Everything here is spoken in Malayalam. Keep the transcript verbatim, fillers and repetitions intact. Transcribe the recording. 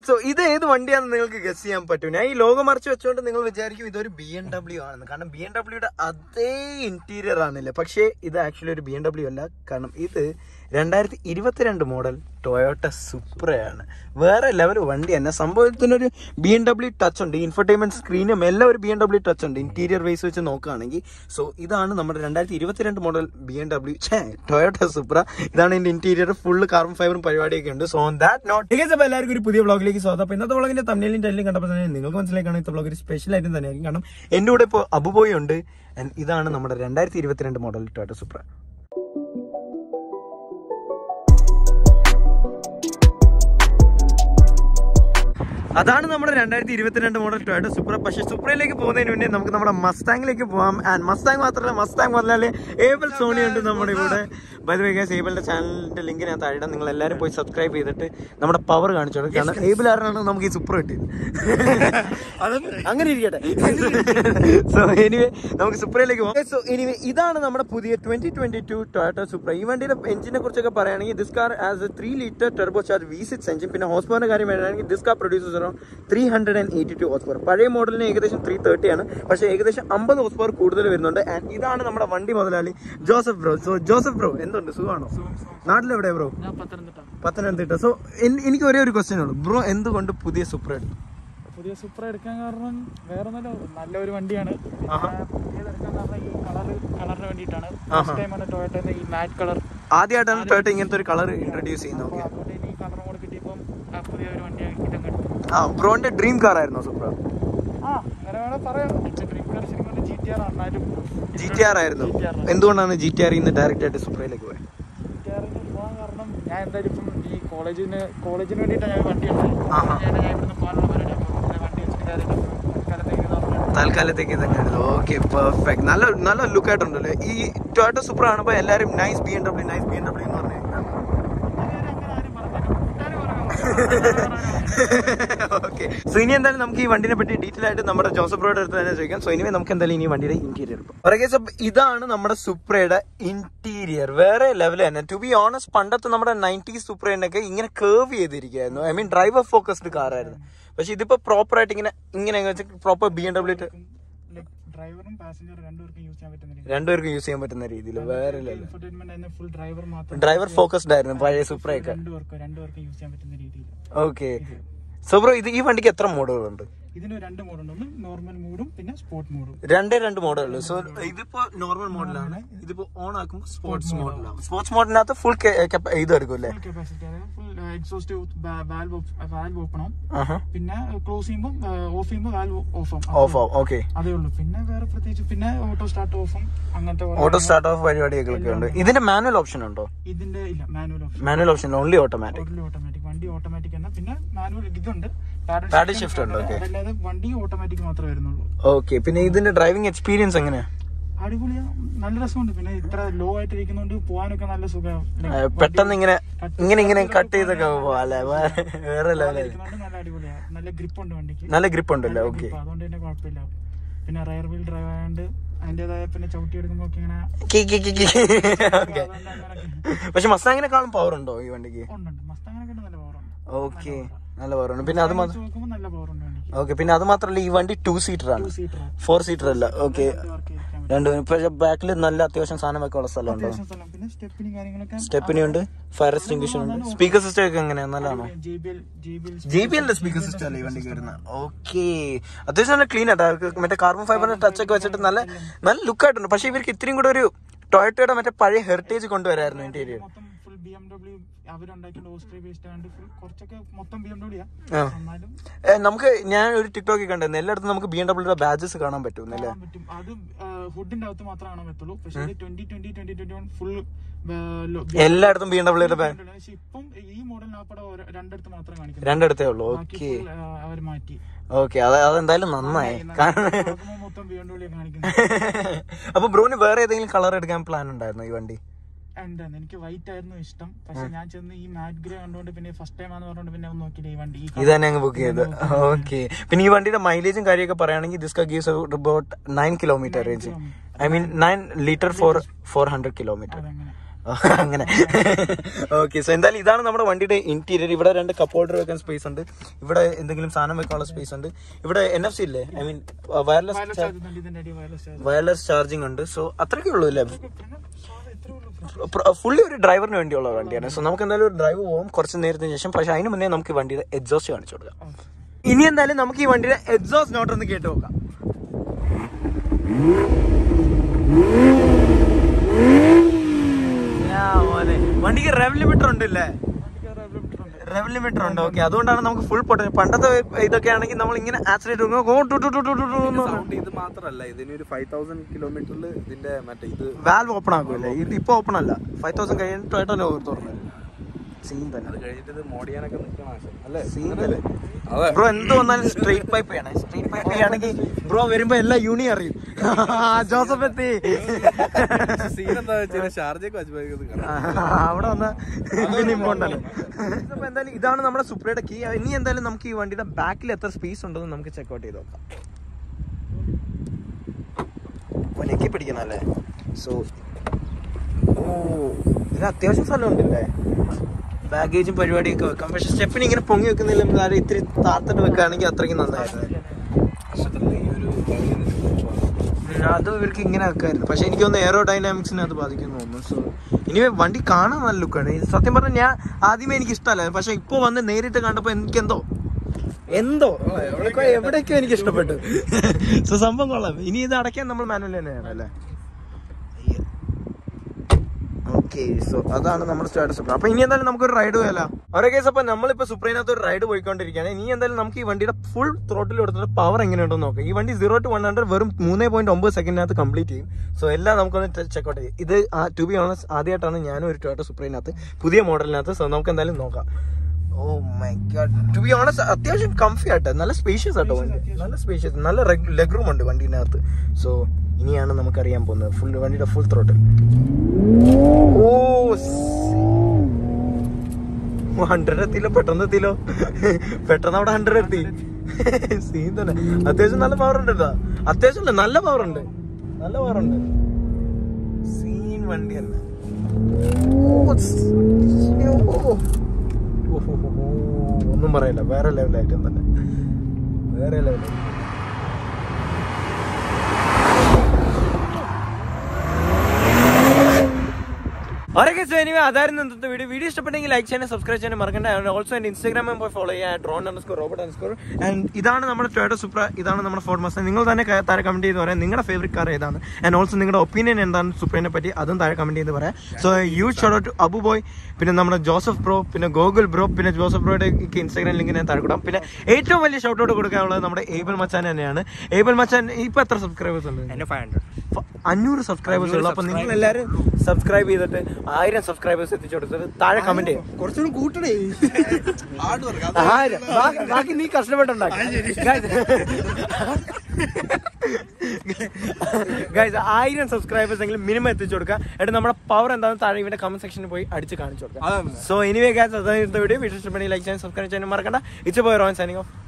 സോ ഇത് ഏത് വണ്ടിയാണെന്ന് നിങ്ങൾക്ക് ഗസ് ചെയ്യാൻ പറ്റും. ഞാൻ ഈ ലോഗോ മറച്ച് വെച്ചുകൊണ്ട് നിങ്ങൾ വിചാരിക്കും ഇതൊരു ബി എം ഡബ്ല്യു ആണെന്ന്. കാരണം ബി എം ഡബ്ല്യൂയുടെ അതേ ഇന്റീരിയർ ആണല്ലേ. പക്ഷേ ഇത് ആക്ച്വലി ഒരു ബി എം ഡബ്ല്യു അല്ല. കാരണം ഇത് രണ്ടായിരത്തി ഇരുപത്തിരണ്ട് മോഡൽ ടൊയോട്ട സുപ്രയാണ്. വേറെ ലെവൽ വണ്ടി തന്നെ. സംഭവത്തിനൊരു ബി എം ഡബ്ല്യു ടച്ച് ഉണ്ട്. ഇൻഫർടൈൻമെന്റ് സ്ക്രീനും എല്ലാം ഒരു ബി എം ഡബ്ല്യു ടച്ച് ഉണ്ട് ഇന്റീരിയർ വൈസ് വെച്ച് നോക്കുകയാണെങ്കിൽ. സോ ഇതാണ് നമ്മുടെ രണ്ടായിരത്തി ഇരുപത്തിരണ്ട് model B M W Toyota Supra. ഇതാണ് ഇതിന്റെ ഇന്റീരിയർ. ഫുള്ള് കാർബൺ ഫൈബറും പരിപാടിയൊക്കെ ഉണ്ട്. സോ ഓൺ ദാറ്റ് നോട്ട് അപ്പോൾ എല്ലാവർക്കും ഒരു പുതിയ വ്ളോഗിലേക്ക് സ്വാഗതം. അപ്പോൾ ഇന്നത്തെ വ്ളോഗിന്റെ തമ്മിലും ടൈലും കണ്ടപ്പോൾ തന്നെ നിങ്ങൾക്ക് മനസ്സിലാക്കണം ഇന്നത്തെ വ്ളോഗ് ഒരു സ്പെഷ്യൽ ആയിട്ട് തന്നെയായിരിക്കും. കാരണം എൻ്റെ കൂടെ ഇപ്പോൾ അബുബോയ് ഉണ്ട്. ഇതാണ് നമ്മുടെ രണ്ടായിരത്തി ഇരുപത്തിരണ്ട് മോഡൽ ടൊയോട്ട സുപ്ര. അതാണ് നമ്മുടെ രണ്ടായിരത്തി ഇരുപത്തിരണ്ട് മോഡൽ ടൊയോട്ട സുപ്ര. പക്ഷേ സുപ്രയിലേക്ക് പോകുന്നതിന് മുന്നേ നമുക്ക് നമ്മുടെ മസ്താങ്ങിലേക്ക് പോകാം. ആൻഡ് മസ്താങ് മാത്രമല്ല, മസ്താങ് പറഞ്ഞാല് ഏബൽ സോണി ഉണ്ട് നമ്മുടെ ഇവിടെ. ബൈ ദ വേ ഗൈസ്, ഏബലിന്റെ ചാനലിന്റെ ലിങ്ക് ഞാൻ താഴെ ഇടാം. നിങ്ങൾ എല്ലാവരും പോയി സബ്സ്ക്രൈബ് ചെയ്തിട്ട് നമ്മുടെ പവർ കാണിച്ചോളൂ. കാരണം ഏബിൾ ആരാണ് നമുക്ക് ഈ സുപ്ര കിട്ടിയത്. അങ്ങനെ ഇരിക്കട്ടെ. സോ എനിവേ നമുക്ക് സുപ്രയിലേക്ക് പോകാം. സോ എനിവേ ഇതാണ് നമ്മുടെ പുതിയ twenty twenty two Toyota Supra. ഈ വണ്ടിയുടെ എഞ്ചിനെ കുറിച്ചൊക്കെ പറയുകയാണെങ്കിൽ this car has a three liter turbo charge V six engine. പിന്നെ ഹോസ് പവറിന്റെ കാര്യം പറയുകയാണെങ്കിൽ this car produces three hundred and eighty two horse power. പഴയ മോഡലിന് ഏകദേശം ത്രീ തേർട്ടി ആണ്. പക്ഷേ ഏകദേശം അമ്പത് ഹോസ് പവർ കൂടുതൽ വരുന്നുണ്ട്. ആൻഡ് ഇതാണ് നമ്മുടെ വണ്ടി മുതലാളി Joseph bro. So Joseph bro എന്തുണ്ട്, സുഖമാണോ? നാട്ടിലെവിടെ ബ്രോ? പത്തനംതിട്ട. സോ എനിക്ക് ഒരേ ഒരു ക്വസ്റ്റ്യൻ ഉള്ളൂ, ബ്രോ എന്തുകൊണ്ട് പുതിയ സുപ്ര എടുത്തു? പുതിയ സുപ്ര എടുക്കാൻ കാരണം വേറെ നല്ലൊരു വണ്ടിയാണ്. കളറിന് വേണ്ടിയിട്ടാണ്. ഈ മാറ്റ് കളർ ആദ്യമായിട്ടാണ് ടൊയോട്ട ഇങ്ങനത്തെ ഒരു കളർ ഇൻട്രൊഡ്യൂസ് ചെയ്യുന്നത്. ഈ കളറും കൂടെ കിട്ടിയപ്പോൾ പുതിയ ഒരു വണ്ടിയാണ്. ആ ബ്രോന്റെ ഡ്രീം കാർ ആയിരുന്നോ സുപ്ര? ആ അങ്ങനെ വേണം പറയാം. ഡ്രീം കാർ ശരിക്കും ജി ടി ആർ ആണ്. ജി ടി ആർ ആയിരുന്നു. എന്തുകൊണ്ടാണ് ജി ടി ആർ ഇന്ന് ഡയറക്റ്റ് ആയിട്ട് സുപ്രയിലേക്ക് പോയത്? ജി ടി ആറിന് പോകാൻ കാരണം ഞാൻ എന്തായാലും ഇപ്പം ഈ കോളേജിന് കോളേജിന് വേണ്ടിയിട്ടാണ് ഞാൻ വണ്ടി എടുത്തത്. ഞാൻ ഇവിടുന്ന് പോകാനുള്ള പരിപാടി. അപ്പോൾ വണ്ടി വെച്ചിട്ട് കാര്യം തൽക്കാലത്തേക്ക് ഇതൊക്കെയായിരുന്നു. Okay, perfect. നല്ല നല്ല ലുക്ക് ആയിട്ടുണ്ടല്ലോ ഈ ടൊയോട്ട സുപ്ര കാണുമ്പോൾ എല്ലാവരും nice B M W nice B M W എന്ന് പറഞ്ഞു. ഓക്കെ, സോ ഇനി എന്തായാലും നമുക്ക് ഈ വണ്ടിനെ പറ്റി ഡീറ്റെയിൽ ആയിട്ട് നമ്മുടെ ജോസഫ് ബ്രോയുടെ അടുത്ത് തന്നെ ചോദിക്കാം. സോ ഇനി നമുക്ക് എന്തായാലും ഇനി വണ്ടിയുടെ ഇന്റീരിയർ പറയാം. ഇതാണ് നമ്മുടെ സുപ്രയുടെ ഇന്റീരിയർ. വേറെ ലെവൽ തന്നെ. ടു ബി ഓണസ്റ്റ്, പണ്ടത്തെ നമ്മുടെ നയൻറ്റീസ് സുപ്രേനൊക്കെ ഇങ്ങനെ കേർവ് ചെയ്തിരിക്കുകയായിരുന്നു. I mean driver focused car ആയിരുന്നു. പക്ഷെ ഇതിപ്പോ പ്രോപ്പർ ആയിട്ട് ഇങ്ങനെ ഇങ്ങനെ പ്രോപ്പർ ബി എം ഡബ്ല്യു ഡ്രൈവറും പാസഞ്ചറും രണ്ടുപേർക്കും യൂസ് ചെയ്യാൻ പറ്റുന്ന രണ്ടുപേർക്കും യൂസ് ചെയ്യാൻ പറ്റുന്ന രീതിയിൽ വേറെ ഫുൾ ഡ്രൈവർ മാത്രം ഡ്രൈവർ ഫോക്കസ്ഡ് ആയിരുന്നു പഴയ സുപ്രയൊക്കെ. രണ്ടുപേർക്കും രണ്ടുപേർക്കും യൂസ് ചെയ്യാൻ പറ്റുന്ന രീതിയിൽ. ഓക്കെ, സോ ബ്രോ ഇത് ഈ വണ്ടിക്ക് എത്ര മോഡുകളുണ്ട്? ഇതിന് രണ്ട് മോഡുണ്ട്. ഒന്ന് നോർമൽ മോഡും പിന്നെ സ്പോർട്സ് മോഡും. രണ്ടേ രണ്ട് മോഡലുള്ളൂ. സോ ഇതിപ്പോ നോർമൽ മോഡലാണ്. ഇതിപ്പോ ഓൺ ആക്കുമ്പോൾ സ്പോർട്സ് മോഡലാണ്. സ്പോർട്സ് മോഡിനകത്ത് ഫുൾ ഇത് എടുക്കും അല്ലേ? Full exhaust valve valve open ആവും. പിന്നെ ക്ലോസ് ചെയ്യുമ്പോൾ ഓഫ് ചെയ്യുമ്പോൾ വാൽവ് ഓഫ് ആവും. ഓഫ് ആവും. ഓക്കെ, അതേ ഉള്ളൂ. പിന്നെ വേറെ പ്രത്യേകിച്ച് പിന്നെ ഓട്ടോ സ്റ്റാർട്ട് ഓഫും അങ്ങനത്തെ ഓട്ടോ സ്റ്റാർട്ട് ഓഫ് പരിപാടികളൊക്കെ ഉണ്ട്. ഇതിന്റെ മാനുവൽ ഓപ്ഷൻ ഉണ്ടോ? ഇതിന്റെ ഇല്ല, manual option. Manual option only automatic. Only automatic. വണ്ടി ഓട്ടോമാറ്റിക് തന്നെ. പിന്നെ മാനുവൽ ഇതുണ്ട്, പാഡൽ ഷിഫ്റ്റ് ഉണ്ട്. ഓക്കെ, അല്ലാതെ വണ്ടി ഓട്ടോമാറ്റിക് മാത്രമേ വരുന്നുള്ളൂ. ഓക്കെ, പിന്നെ ഇതിന്റെ ഡ്രൈവിംഗ് എക്സ്പീരിയൻസ് എങ്ങനെയാ? അടിപൊളിയാ, നല്ല രസമുണ്ട്. പിന്നെ ഇത്ര ലോ ആയിട്ട് ഇരിക്കുന്നോണ്ട് പോകാനൊക്കെ നല്ല സുഖമാണ്. പെട്ടെന്ന് ഇങ്ങനെ ഇങ്ങനെ ഇങ്ങനെ കട്ട് ചെയ്തൊക്കെ പോവാ അല്ലെ? വേറെ നല്ല അടിപൊളിയാ. നല്ല ഗ്രിപ്പ് ഉണ്ട് വണ്ടിക്ക്. നല്ല ഗ്രിപ്പ് ഉണ്ടല്ലോ. ഓക്കെ, അതുകൊണ്ട് തന്നെ കുഴപ്പമില്ല. പിന്നെ റയർ വീൽ ഡ്രൈവ് ആയതുകൊണ്ട് അതിന്റേതായ പിന്നെ ചവിട്ടി എടുക്കുമ്പോ ഇങ്ങനെ. പക്ഷെ മസ്താങ്ങിനെക്കാളും പവർ ഉണ്ടോ ഈ വണ്ടിക്ക്? ഉണ്ട്, മസ്താങ്ങിനെക്കാളും നല്ല പവർ ഉണ്ട്. ഓക്കെ, നല്ല പവർ ഉണ്ട്. പിന്നെ അത് മാത്രം നല്ല പവർ ഉണ്ട് വണ്ടിക്ക്. ഓക്കെ, പിന്നെ അത് മാത്രല്ല ഈ വണ്ടി ടു സീറ്റർ ആണ്, ഫോർ സീറ്റർ അല്ല. ഓക്കെ, രണ്ടുപേരും. പക്ഷെ ബാക്കിൽ നല്ല അത്യാവശ്യം സാധനം വെക്കാനുള്ള സ്ഥലമുണ്ടോ? സ്റ്റെപ്പിനി ഉണ്ട്, ഫയർ എക്സ്റ്റിംഗ്വിഷർ ഉണ്ട്. സ്പീക്കർ സിസ്റ്റം ഒക്കെ എങ്ങനെയാ, നല്ലതാണോ? ജെ ബി എല്ലിന്റെ സ്പീക്കർ സിസ്റ്റം അല്ലേ ഈ വണ്ടിക്ക് വരുന്നത്? ഓക്കെ, അത്യാവശ്യം നല്ല ക്ലീൻ ആയിട്ട് മറ്റേ കാർബൺ ഫൈബറിന്റെ ടച്ച് ഒക്കെ വെച്ചിട്ട് നല്ല നല്ല ലുക്ക് ആയിട്ടുണ്ട്. പക്ഷെ ഇവർക്ക് ഇത്രയും കൂടെ ഒരു ടൊയോട്ടയുടെ മറ്റേ പഴയ ഹെറിറ്റേജ് കൊണ്ടുവരായിരുന്നു ഇന്റീരിയർ. നമുക്ക് ഞാൻ ഒരു ടിക്ടോക്കിൽ കണ്ടായിരുന്നു, എല്ലായിടത്തും നമുക്ക് ബി എം ഡബ്ല്യൂടെ ബാഡ്ജസ് കാണാൻ പറ്റും അല്ലേ? അത് ഹുഡിന്റെ അകത്ത് മാത്രമേ കാണാൻ പറ്റുള്ളൂ. പക്ഷേ twenty twenty twenty twenty one full എല്ലായിടത്തും ബി എം ഡബ്ല്യൂടെ ബാഡ്ജ്. ഇപ്പം ഈ മോഡലിനകപ്പെടെ രണ്ടിടത്ത് മാത്രമേ കാണിക്കൂ, രണ്ടിടത്തേ ഉള്ളൂ. ഓക്കെ, അവർ മാറ്റി. ഓക്കെ, അത് അതെന്തായാലും നന്നായി. മൊത്തം ബി എം ഡബ്ല്യൂ കാണിക്കുന്നു. അപ്പൊ ബ്രോന് വേറെ ഏതെങ്കിലും കളർ എടുക്കാൻ പ്ലാൻ ഉണ്ടായിരുന്നു ഈ വണ്ടി? ഉണ്ടായിരുന്നു, എനിക്ക് വൈറ്റ് ആയിരുന്നു ഇഷ്ടം. പക്ഷെ ഞാൻ ചെന്ന് ഈ മാറ്റ് ഗ്രേ കണ്ടുകൊണ്ട് പിന്നെ ഫസ്റ്റ് ടൈം ആണെന്ന് പറഞ്ഞുകൊണ്ട് പിന്നെ നോക്കിയില്ല ഈ വണ്ടി. ഇത് തന്നെ അങ്ങ് ബുക്ക് ചെയ്ത്. ഓക്കെ, പിന്നെ ഈ വണ്ടിയുടെ മൈലേജും കാര്യമൊക്കെ പറയുകയാണെങ്കിൽ this car gives about nine kilometer range. I mean nine liter for four hundred kilometer. അങ്ങനെ. ഓക്കെ, സോ എന്തായാലും ഇതാണ് നമ്മുടെ വണ്ടിയുടെ ഇന്റീരിയർ. ഇവിടെ രണ്ട് കപ്പ് ഹോൾഡർ വെക്കാൻ സ്പേസ് ഉണ്ട്, ഇവിടെ എന്തെങ്കിലും സാധനം വെക്കാനുള്ള സ്പേസ് ഉണ്ട്, ഇവിടെ എൻ എഫ് സി ഇല്ലേ, I mean wireless wireless charging ഉണ്ട്. സോ അത്രയ്ക്കേ ഉള്ളൂ അല്ലേ, ഫുള്ളി ഒരു ഡ്രൈവറിന് വേണ്ടിയുള്ള വണ്ടിയാണ്. സോ നമുക്ക് എന്തായാലും ഒരു ഡ്രൈവ് പോകും കുറച്ച് നേരത്തിന് ശേഷം. പക്ഷെ അതിന് മുന്നേ നമുക്ക് വണ്ടിയുടെ എക്സോസ്റ്റ് കാണിച്ചു കൊടുക്കാം. ഇനി എന്തായാലും നമുക്ക് ഈ വണ്ടിയുടെ എക്സോസ്റ്റ് നോട്ട് ഒന്ന് കേട്ട് നോക്കാം. വണ്ടിക്ക് റെവ് ലിമിറ്റർ ഉണ്ടല്ലേ, റെവ് ലിമിറ്റർ ഉണ്ട്. ഓക്കെ, അതുകൊണ്ടാണ് നമുക്ക് ഫുൾ പൊട്ടൻഷ്യൽ. പണ്ടത്തെ ഇതൊക്കെ ആണെങ്കിൽ നമ്മൾ ഇങ്ങനെ ആക്സിഡന്റ് ഇത് മാത്രല്ല, ഇതിനൊരു ഫൈവ് തൗസൻഡ് കിലോമീറ്ററിൽ ഇതിന്റെ മറ്റേ ഇത് വാൽവ് ഓപ്പൺ ആക്കുമല്ലേ. ഇത് ഇപ്പൊ ഓപ്പൺ അല്ല, ഫൈവ് തൗസൻഡ് കഴിഞ്ഞിട്ടായിട്ടല്ലേ തുറന്നത്. സീൻ തന്നെ, അത് കഴിഞ്ഞിട്ട് ഇത് മോഡിയാനൊക്കെ നിൽക്കണം അല്ലേ. സീൻ തന്നെ ബ്രോ. എന്ത് വന്നാലും സ്ട്രീറ്റ് പൈപ്പ് ചെയ്യണേ. സ്ട്രീറ്റ് പൈപ്പ് ചെയ്യുകയാണെങ്കിൽ ബ്രോ വരുമ്പോ എല്ലാം യൂണി അറിയും. ജോസഫ് എത്തി അവിടെ വന്ന ഇമ്പോർട്ടന്റ്. അപ്പൊ എന്തായാലും ഇതാണ് നമ്മുടെ സുപ്രയുടെ കീ. ഇനി എന്തായാലും നമുക്ക് ഈ വണ്ടിയുടെ ബാക്കിൽ എത്ര സ്പേസ് ഉണ്ടെന്ന് നമുക്ക് ചെക്കൗട്ട് ചെയ്ത് നോക്കാം. നെക്കി പിടിക്കണല്ലേ. സോ ഓ, ഇത് അത്യാവശ്യം സ്ഥലം ഉണ്ടല്ലേ, ബാഗേജും പരിപാടിയൊക്കെ വെക്കാം. പക്ഷെ സ്റ്റെപ്പിന് ഇങ്ങനെ പൊങ്ങി വെക്കുന്നില്ല, കാര്യം ഇത്തിരി താത്തിട്ട് വെക്കുകയാണെങ്കിൽ അത്രയ്ക്കും നന്നായിരുന്നു. അത് ഇവർക്ക് ഇങ്ങനെ വെക്കായിരുന്നു. പക്ഷെ എനിക്ക് തോന്നുന്നു എയറോ ഡൈനാമിക്സിനെ അത് ബാധിക്കുന്നു തോന്നുന്നു. സോ ഇനി വണ്ടി കാണാൻ നല്ല ലുക്കാണ്. സത്യം പറഞ്ഞാൽ ഞാൻ ആദ്യമേ എനിക്ക് ഇഷ്ടമല്ല, പക്ഷെ ഇപ്പൊ വന്ന് നേരിട്ട് കണ്ടപ്പോ എനിക്ക് എന്തോ എന്തോ എവിടേക്കോ എനിക്ക് ഇഷ്ടപ്പെട്ടു. സോ സംഭവം കൊള്ളാം. ഇനി ഇത് അടയ്ക്കാൻ നമ്മൾ മാനുവൽ തന്നെയാണ് അല്ലേ. ഓക്കെ, സോ അതാണ് നമ്മുടെ സ്റ്റാർട്ട് സുപ്ര. അപ്പൊ ഇനി എന്തായാലും നമുക്കൊരു റൈഡ് പോയല്ല. ഓരോ കേസ്. അപ്പൊ നമ്മളിപ്പോ സുപ്രയിനകത്ത് ഒരു റൈഡ് പോയിക്കൊണ്ടിരിക്കുകയാണ്. ഇനി എന്തായാലും നമുക്ക് ഈ വണ്ടിയുടെ ഫുൾ ത്രോട്ടിൽ കൊടുത്തിട്ട് പവർ എങ്ങനെയുണ്ടെന്ന് നോക്കാം. ഈ വണ്ടി സീറോ ടു വൺ ഹൺഡ്രഡ് വെറും മൂന്ന് പോയിന്റ് ഒമ്പത് സെക്കൻഡിനകത്ത് കംപ്ലീറ്റ് ചെയ്യും. സോ എല്ലാം നമുക്കൊന്ന് ചെക്കൗട്ട് ചെയ്യും. ഇത് ടു ബി ഓണസ്റ്റ് ആദ്യമായിട്ടാണ് ഞാനും ഒരു ടൊയോട്ട സുപ്രയിനകത്ത് പുതിയ മോഡലിനകത്ത്. സോ നമുക്ക് എന്തായാലും നോക്കാം. Oh my god, to be honest അത്യാവശ്യം കംഫി ആട്ടെ, നല്ല സ്പേഷ്യസ് ആട്ടോ വണ്ടി, നല്ല സ്പേഷ്യസ്, നല്ല ലെഗ് റൂം ഉണ്ട് വണ്ടീനകത്ത്. സോ ഇനിയാണ് നമുക്കറിയാൻ പോകുന്നത് ഫുൾ വണ്ടിയുടെ ഫുൾ ത്രോട്ടിൽ. ഓ ഹൺഡ്രഡ് എത്തിയില്ലോ, പെട്ടെന്ന് എത്തിയില്ലോ, പെട്ടെന്ന് അവിടെ ഹൺഡ്രഡ് എത്തി. സീൻ തന്നെ. അത്യാവശ്യം നല്ല പവർ ഉണ്ട് കേട്ടോ, അത്യാവശ്യം നല്ല പവർ ഉണ്ട്, നല്ല പവർ ഉണ്ട്. സീൻ വണ്ടി തന്നെ. ഒന്നും പറയില്ല, വേറെ ലെവലായിട്ടും തന്നെ, വേറെ ലെവലായിട്ട്. ഓരോ സോ എനിവേ അതായിരുന്നു ഇന്നത്തെ വീഡിയോ. വീഡിയോ ഇഷ്ടപ്പെട്ടെങ്കിൽ ലൈക്ക് ചെയ്യാനും സബ്സ്ക്രൈബ് ചെയ്യാനും മറക്കണ്ട. ഓൾസോ എൻ്റെ ഇൻസ്റ്റാഗ്രാമിൽ പോയി ഫോളോ ചെയ്യുക, drone underscore robot underscore. And ഇതാണ് നമ്മുടെ ടൊയോട്ട സുപ്ര, ഇതാണ് നമ്മുടെ ഫോർഡ് മസ്റ്റംഗ്. നിങ്ങൾ തന്നെ താഴെ കമന്റ് ചെയ്ത് പറയാം നിങ്ങളുടെ ഫേവറേറ്റ് കാർ ഏതാണ്. ആൻഡ് ഓൾസോ നിങ്ങളുടെ ഒപ്പീനിയൻ എന്താണ് സുപ്രനെ പറ്റി, അതും താഴെ കമന്റ് ചെയ്ത് പറയാം. So you shout out to Abu boy, പിന്നെ നമ്മുടെ ജോസഫ് ബ്രോ, പിന്നെ ഗോകുൽ ബ്രോ, പിന്നെ ജോസഫ് ബ്രോയുടെ ഇൻസ്റ്റാഗ്രാം ലിങ്ക് ഞാൻ താഴെ കൊടുക്കാം. പിന്നെ ഏറ്റവും വലിയ ഷോട്ട് ഔട്ട് കൊടുക്കാനുള്ളത് നമ്മുടെ ഏബൽ മച്ചാൻ തന്നെയാണ്. ഏബൽ മച്ചാൻ ഇപ്പൊ എത്ര സബ്സ്ക്രൈബേഴ്സ് ഉണ്ട്? അഞ്ഞൂറ് സബ്സ്ക്രൈബേഴ്സ് ഉള്ളു. അപ്പൊ നിങ്ങൾ എല്ലാവരും സബ്സ്ക്രൈബ് ചെയ്തിട്ട് ആയിരം സബ്സ്ക്രൈബേഴ്സ് എത്തിച്ചു കൊടുത്തിട്ട് താഴെ കമന്റ് ചെയ്യും. കുറച്ചുകൂടി കൂട്ടണേ, ബാക്കി നീ കഷ്ടപ്പെട്ടുണ്ടാക്കി. ഗൈസ് ആയിരം സബ്സ്ക്രൈബേഴ്സ് എങ്കിലും മിനിമം എത്തിച്ചു കൊടുക്കുക. എന്നിട്ട് നമ്മുടെ പവർ എന്താണെന്ന് താഴെ ഇവന്റെ കമന്റ് സെക്ഷനിൽ പോയി അടിച്ച് കാണിച്ചു കൊടുക്കുക. സോ എനിവേ ഗൈസ് അതായത് വീഡിയോ വീഡിയോ ഇഷ്ടപ്പെടുന്ന ലൈക്ക് ചെയ്യാൻ സബ്സ്ക്രൈബ് ചെയ്യാൻ മറക്കണ്ട. It's boy Royan signing of.